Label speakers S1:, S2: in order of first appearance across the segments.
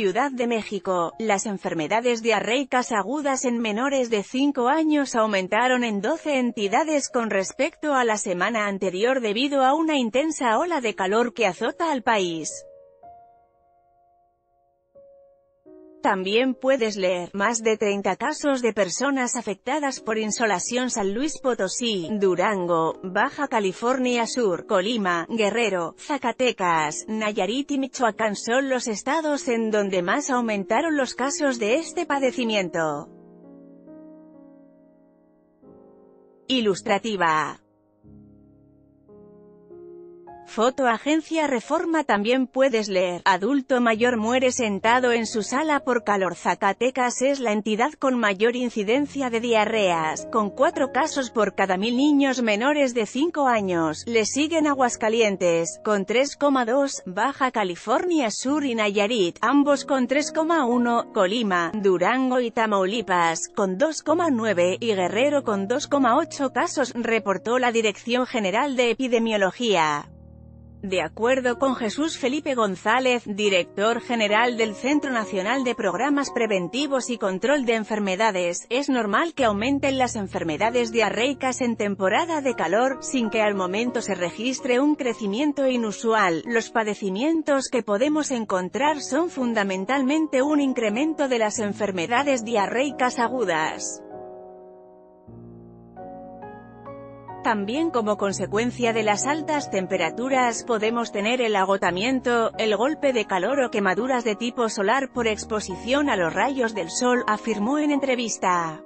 S1: Ciudad de México, las enfermedades diarreicas agudas en menores de 5 años aumentaron en 12 entidades con respecto a la semana anterior debido a una intensa ola de calor que azota al país. También puedes leer, más de 30 casos de personas afectadas por insolación. San Luis Potosí, Durango, Baja California Sur, Colima, Guerrero, Zacatecas, Nayarit y Michoacán son los estados en donde más aumentaron los casos de este padecimiento. Ilustrativa. Foto Agencia Reforma. También puedes leer, adulto mayor muere sentado en su sala por calor. Zacatecas es la entidad con mayor incidencia de diarreas, con 4 casos por cada 1000 niños menores de 5 años. Le siguen Aguascalientes, con 3,2, Baja California Sur y Nayarit, ambos con 3,1, Colima, Durango y Tamaulipas, con 2,9, y Guerrero con 2,8 casos, reportó la Dirección General de Epidemiología. De acuerdo con Jesús Felipe González, director general del Centro Nacional de Programas Preventivos y Control de Enfermedades, es normal que aumenten las enfermedades diarreicas en temporada de calor, sin que al momento se registre un crecimiento inusual. Los padecimientos que podemos encontrar son fundamentalmente un incremento de las enfermedades diarreicas agudas. También como consecuencia de las altas temperaturas podemos tener el agotamiento, el golpe de calor o quemaduras de tipo solar por exposición a los rayos del sol, afirmó en entrevista.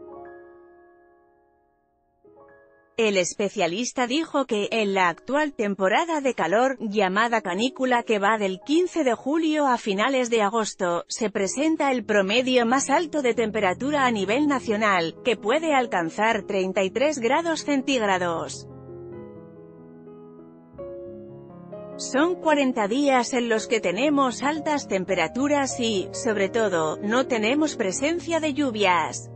S1: El especialista dijo que, en la actual temporada de calor, llamada canícula que va del 15 de julio a finales de agosto, se presenta el promedio más alto de temperatura a nivel nacional, que puede alcanzar 33 grados centígrados. Son 40 días en los que tenemos altas temperaturas y, sobre todo, no tenemos presencia de lluvias.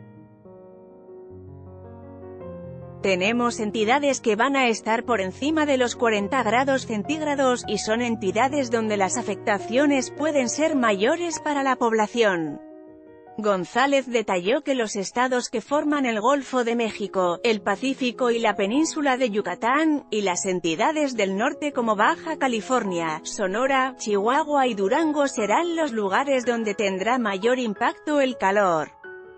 S1: Tenemos entidades que van a estar por encima de los 40 grados centígrados, y son entidades donde las afectaciones pueden ser mayores para la población. González detalló que los estados que forman el Golfo de México, el Pacífico y la península de Yucatán, y las entidades del norte como Baja California, Sonora, Chihuahua y Durango serán los lugares donde tendrá mayor impacto el calor.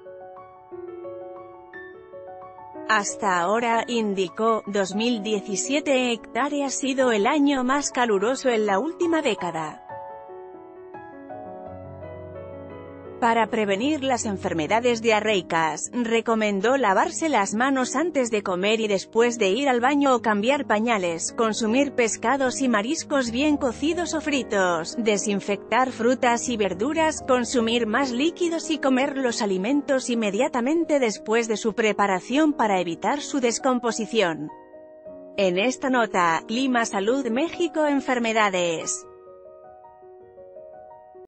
S1: Hasta ahora, indicó, 2017 ha sido el año más caluroso en la última década. Para prevenir las enfermedades diarreicas, recomendó lavarse las manos antes de comer y después de ir al baño o cambiar pañales, consumir pescados y mariscos bien cocidos o fritos, desinfectar frutas y verduras, consumir más líquidos y comer los alimentos inmediatamente después de su preparación para evitar su descomposición. En esta nota, Clima Salud México Enfermedades.